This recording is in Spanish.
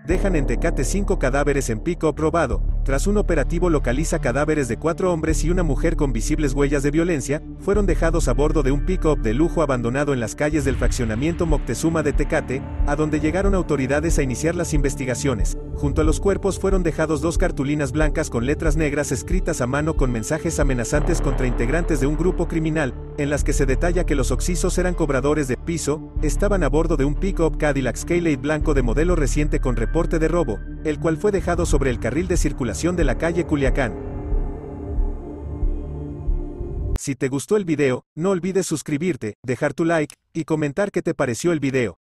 dejan en Tecate 5 cadáveres en pick-up robado. Tras un operativo localiza cadáveres de 4 hombres y una mujer con visibles huellas de violencia, fueron dejados a bordo de un pick-up de lujo abandonado en las calles del fraccionamiento Moctezuma de Tecate, a donde llegaron autoridades a iniciar las investigaciones. Junto a los cuerpos fueron dejados 2 cartulinas blancas con letras negras escritas a mano con mensajes amenazantes contra integrantes de un grupo criminal, en las que se detalla que los occisos eran cobradores de piso, estaban a bordo de un pick-up Cadillac Escalade blanco de modelo reciente con reporte de robo, el cual fue dejado sobre el carril de circulación de la calle Culiacán. Si te gustó el video, no olvides suscribirte, dejar tu like, y comentar qué te pareció el video.